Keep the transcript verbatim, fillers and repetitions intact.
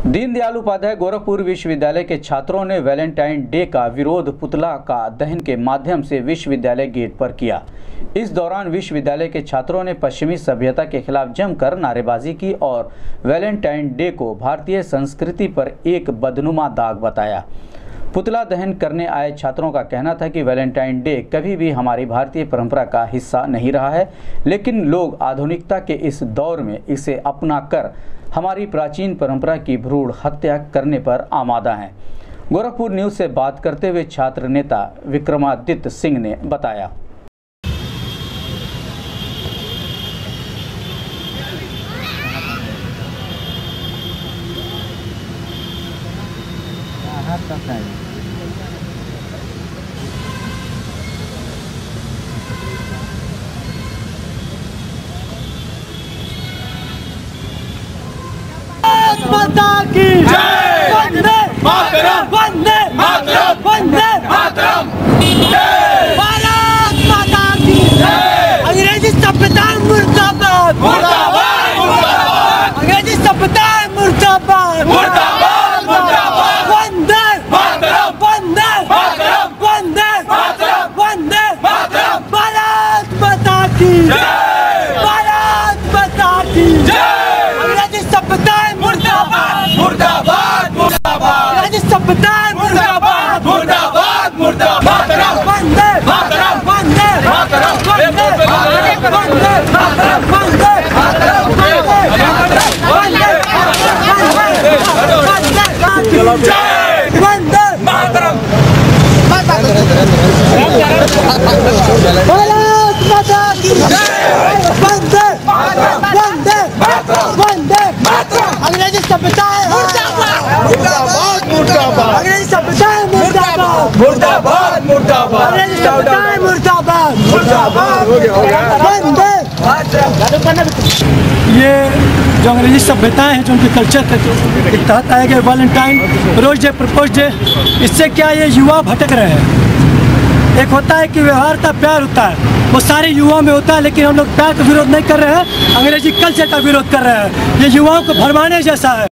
दीनदयाल उपाध्याय गोरखपुर विश्वविद्यालय के छात्रों ने वैलेंटाइन डे का विरोध पुतला का दहन के माध्यम से विश्वविद्यालय गेट पर किया। इस दौरान विश्वविद्यालय के छात्रों ने पश्चिमी सभ्यता के खिलाफ जमकर नारेबाजी की और वैलेंटाइन डे को भारतीय संस्कृति पर एक बदनुमा दाग बताया। पुतला दहन करने आए छात्रों का कहना था कि वैलेंटाइन डे कभी भी हमारी भारतीय परंपरा का हिस्सा नहीं रहा है, लेकिन लोग आधुनिकता के इस दौर में इसे अपनाकर हमारी प्राचीन परंपरा की भ्रूण हत्या करने पर आमादा हैं। गोरखपुर न्यूज़ से बात करते हुए छात्र नेता विक्रमादित्य सिंह ने बताया। माता की जय, वंदे मातरम, वंदे मातरम, वंदे मातरम, भारत माता की जय। अंग्रेजी सभ्यता मुर्दाबाद, मुर्दाबाद, मुर्दाबाद, अंग्रेजी सभ्यता मुर्दाबाद, मुर्दाबाद, मुर्दाबाद, वंदे मातरम, वंदे मातरम, वंदे मातरम, वंदे मातरम, भारत माता की जय, भारत माता की जय। अंग्रेजी सभ्यता मुर्दाबाद, मुर्दाबाद, मुर्दाबाद, मुर्दाबाद, मुर्दाबाद, मुर्दाबाद, वंदे मातरम, वंदे मातरम, वंदे मातरम, वंदे मातरम, वंदे मातरम, वंदे मातरम, जय, वंदे मातरम, भारत माता की जय, वंदे मातरम, वंदे मातरम, वंदे मातरम, अंग्रेजी सभ्यता मुर्दाबाद, मुर्दाबाद, अंग्रेजी सभ्यता मुर्दाबाद, मुर्दाबाद, मुर्दाबाद, अंग्रेजी सभ्यता मुर्दाबाद, मुर्दाबाद, वंदे मातरम। ये जो अंग्रेजी सभ्यताएं हैं, जो उनके कल्चर के तहत आए गए Valentine rose day, propose day, इससे क्या ये युवा भटक रहे हैं। एक होता है कि व्यवहार का प्यार होता है, वो सारे युवाओं में होता है, लेकिन हम लोग प्यार का विरोध नहीं कर रहे हैं, अंग्रेजी कल्चर का विरोध कर रहे हैं। ये युवाओं को भरमाने जैसा है।